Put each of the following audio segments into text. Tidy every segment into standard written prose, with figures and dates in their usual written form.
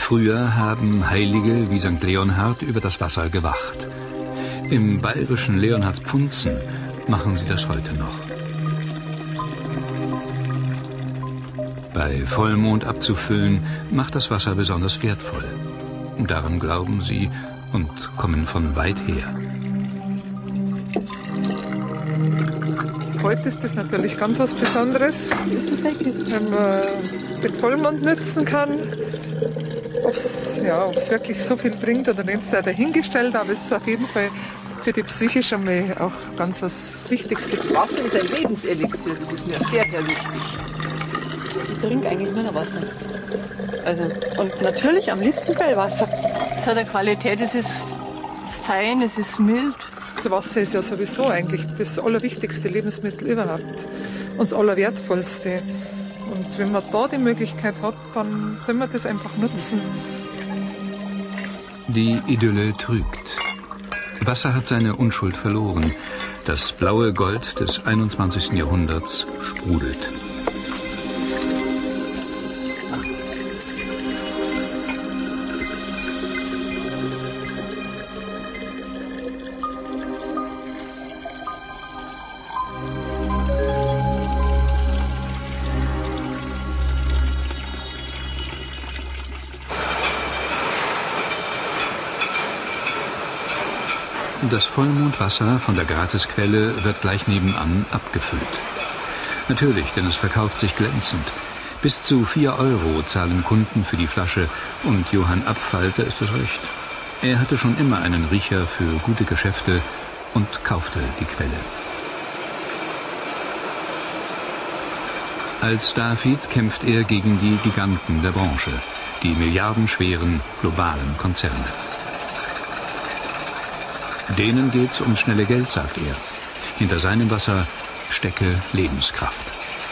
Früher haben Heilige wie St. Leonhard über das Wasser gewacht. Im bayerischen Leonhardspfunzen machen sie das heute noch. Bei Vollmond abzufüllen macht das Wasser besonders wertvoll. Daran glauben sie und kommen von weit her. Heute ist das natürlich ganz was Besonderes, wenn man den Vollmond nützen kann. Ob es wirklich so viel bringt oder nicht, sei dahingestellt, aber es ist auf jeden Fall für die Psyche schon mal auch ganz was Wichtigstes. Wasser ist ein Lebenselixier, das ist mir sehr, sehr wichtig. Ich trinke eigentlich nur noch Wasser. Und natürlich am liebsten Quellwasser. Es hat eine Qualität, es ist fein, es ist mild. Das Wasser ist ja sowieso eigentlich das allerwichtigste Lebensmittel überhaupt und das allerwertvollste. Und wenn man da die Möglichkeit hat, dann soll man das einfach nutzen. Die Idylle trügt. Wasser hat seine Unschuld verloren. Das blaue Gold des 21. Jahrhunderts sprudelt. Das Vollmondwasser von der Gratisquelle wird gleich nebenan abgefüllt. Natürlich, denn es verkauft sich glänzend. Bis zu 4 € zahlen Kunden für die Flasche und Johann Abfalter ist es recht. Er hatte schon immer einen Riecher für gute Geschäfte und kaufte die Quelle. Als David kämpft er gegen die Giganten der Branche, die milliardenschweren globalen Konzerne. Denen geht's ums schnelle Geld, sagt er. Hinter seinem Wasser stecke Lebenskraft.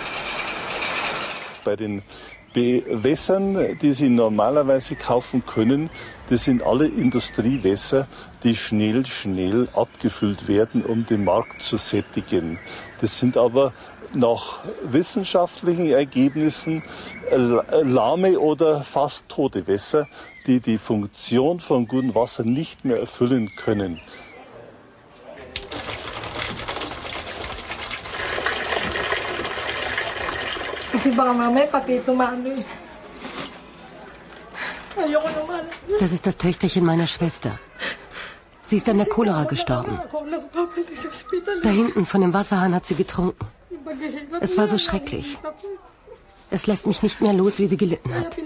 Bei den Wässern, die Sie normalerweise kaufen können, das sind alle Industriewässer, die schnell abgefüllt werden, um den Markt zu sättigen. Das sind aber nach wissenschaftlichen Ergebnissen lahme oder fast tote Wässer, die die Funktion von gutem Wasser nicht mehr erfüllen können. Das ist das Töchterchen meiner Schwester. Sie ist an der Cholera gestorben. Da hinten von dem Wasserhahn hat sie getrunken. Es war so schrecklich. Es lässt mich nicht mehr los, wie sie gelitten hat.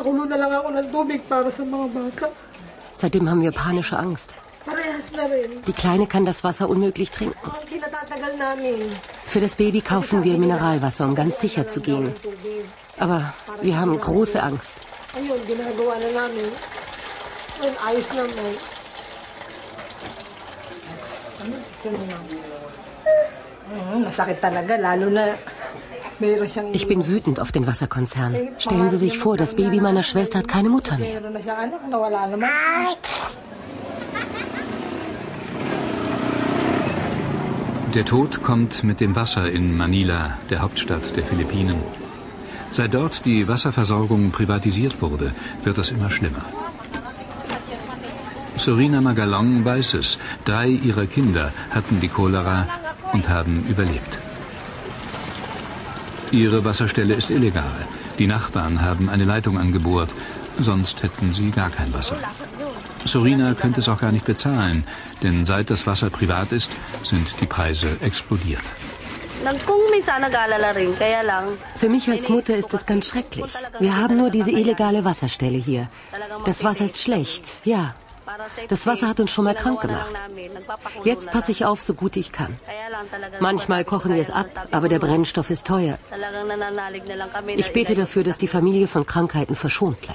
Seitdem haben wir panische Angst. Die Kleine kann das Wasser unmöglich trinken. Für das Baby kaufen wir Mineralwasser, um ganz sicher zu gehen. Aber wir haben große Angst. Ich bin wütend auf den Wasserkonzern. Stellen Sie sich vor, das Baby meiner Schwester hat keine Mutter mehr. Der Tod kommt mit dem Wasser in Manila, der Hauptstadt der Philippinen. Seit dort die Wasserversorgung privatisiert wurde, wird es immer schlimmer. Sorina Magalong weiß es. 3 ihrer Kinder hatten die Cholera und haben überlebt. Ihre Wasserstelle ist illegal. Die Nachbarn haben eine Leitung angebohrt, sonst hätten sie gar kein Wasser. Sorina könnte es auch gar nicht bezahlen, denn seit das Wasser privat ist, sind die Preise explodiert. Für mich als Mutter ist es ganz schrecklich. Wir haben nur diese illegale Wasserstelle hier. Das Wasser ist schlecht, ja. Das Wasser hat uns schon mal krank gemacht. Jetzt passe ich auf, so gut ich kann. Manchmal kochen wir es ab, aber der Brennstoff ist teuer. Ich bete dafür, dass die Familie von Krankheiten verschont bleibt.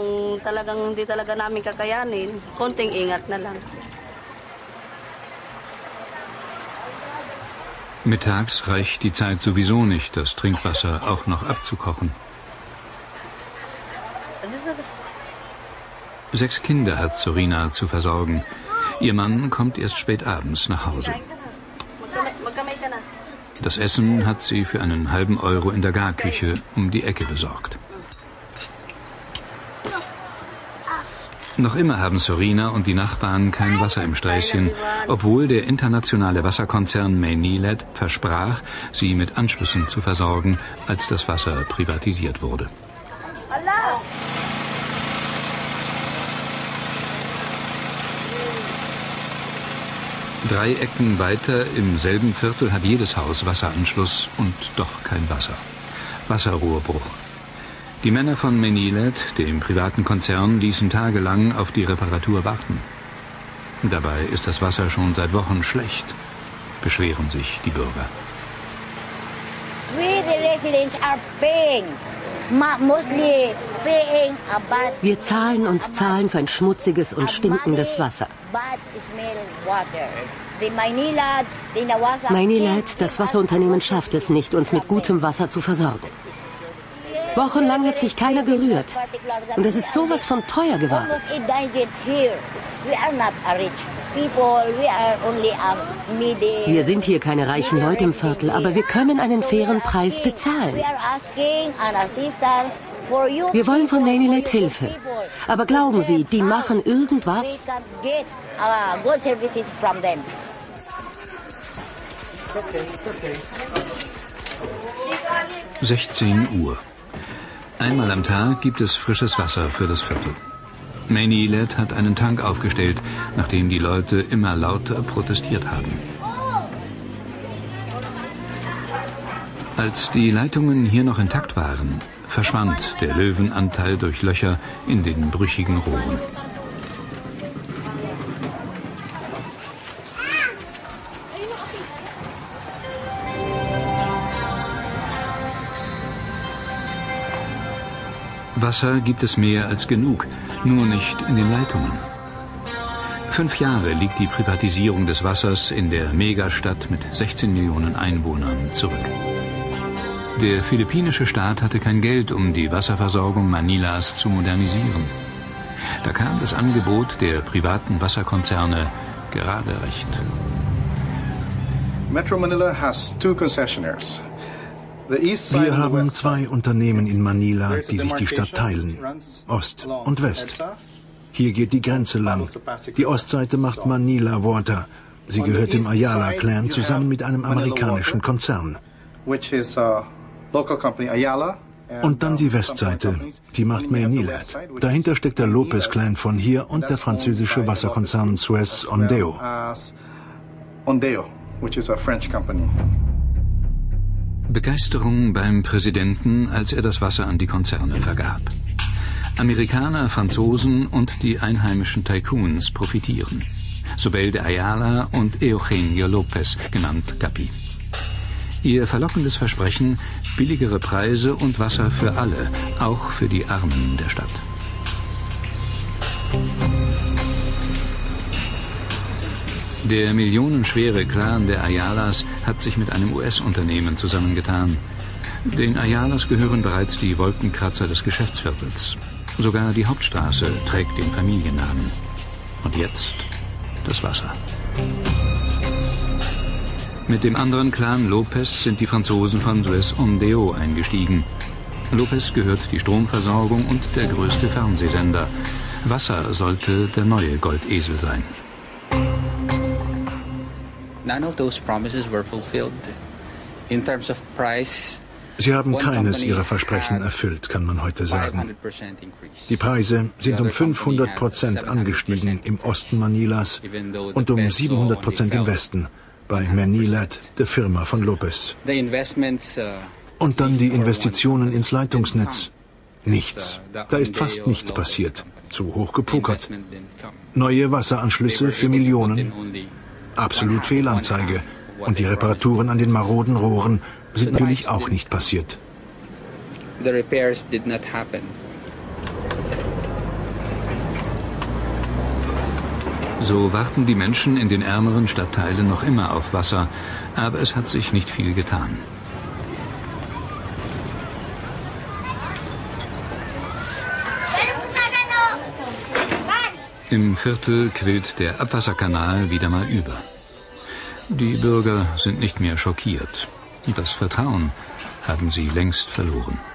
Mittags reicht die Zeit sowieso nicht, das Trinkwasser auch noch abzukochen. 6 Kinder hat Sorina zu versorgen. Ihr Mann kommt erst spät abends nach Hause. Das Essen hat sie für einen halben Euro in der Garküche um die Ecke besorgt. Noch immer haben Sorina und die Nachbarn kein Wasser im Sträßchen, obwohl der internationale Wasserkonzern Maynilad versprach, sie mit Anschlüssen zu versorgen, als das Wasser privatisiert wurde. 3 Ecken weiter im selben Viertel hat jedes Haus Wasseranschluss und doch kein Wasser. Wasserrohrbruch. Die Männer von Maynilad, dem privaten Konzern, ließen tagelang auf die Reparatur warten. Dabei ist das Wasser schon seit Wochen schlecht, beschweren sich die Bürger. Wir zahlen und zahlen für ein schmutziges und stinkendes Wasser. Maynilad, das Wasserunternehmen, schafft es nicht, uns mit gutem Wasser zu versorgen. Wochenlang hat sich keiner gerührt. Und es ist sowas von teuer geworden. Wir sind hier keine reichen Leute im Viertel, aber wir können einen fairen Preis bezahlen. Wir wollen von Maynilad Hilfe. Aber glauben Sie, die machen irgendwas? 16 Uhr. Einmal am Tag gibt es frisches Wasser für das Viertel. Maynilad hat einen Tank aufgestellt, nachdem die Leute immer lauter protestiert haben. Als die Leitungen hier noch intakt waren, verschwand der Löwenanteil durch Löcher in den brüchigen Rohren. Wasser gibt es mehr als genug, nur nicht in den Leitungen. 5 Jahre liegt die Privatisierung des Wassers in der Megastadt mit 16 Millionen Einwohnern zurück. Der philippinische Staat hatte kein Geld, um die Wasserversorgung Manilas zu modernisieren. Da kam das Angebot der privaten Wasserkonzerne gerade recht. Metro Manila has 2 concessionaires. Wir haben 2 Unternehmen in Manila, die sich die Stadt teilen, Ost und West. Hier geht die Grenze lang. Die Ostseite macht Manila Water. Sie gehört dem Ayala-Clan zusammen mit einem amerikanischen Konzern. Und dann die Westseite, die macht Maynilad. Dahinter steckt der Lopez-Clan von hier und der französische Wasserkonzern Suez Ondeo. Begeisterung beim Präsidenten, als er das Wasser an die Konzerne vergab. Amerikaner, Franzosen und die einheimischen Tycoons profitieren. Sobel de Ayala und Eugenio Lopez, genannt Capi. Ihr verlockendes Versprechen, billigere Preise und Wasser für alle, auch für die Armen der Stadt. Der millionenschwere Clan der Ayalas hat sich mit einem US-Unternehmen zusammengetan. Den Ayalas gehören bereits die Wolkenkratzer des Geschäftsviertels. Sogar die Hauptstraße trägt den Familiennamen. Und jetzt das Wasser. Mit dem anderen Clan Lopez sind die Franzosen von Suez Ondeo eingestiegen. Lopez gehört die Stromversorgung und der größte Fernsehsender. Wasser sollte der neue Goldesel sein. None of those promises were fulfilled. In terms of price, Sie haben keines ihrer Versprechen erfüllt, kann man heute sagen. Die Preise sind um 500% angestiegen im Osten Manilas und um 700% im Westen, bei Maynilad, der Firma von Lopez. Und dann die Investitionen ins Leitungsnetz. Nichts. Da ist fast nichts passiert. Zu hoch gepokert. Neue Wasseranschlüsse für Millionen. Absolut Fehlanzeige. Und die Reparaturen an den maroden Rohren sind natürlich auch nicht passiert. The repairs did not happen. So warten die Menschen in den ärmeren Stadtteilen noch immer auf Wasser, aber es hat sich nicht viel getan. Im Viertel quillt der Abwasserkanal wieder mal über. Die Bürger sind nicht mehr schockiert. Das Vertrauen haben sie längst verloren.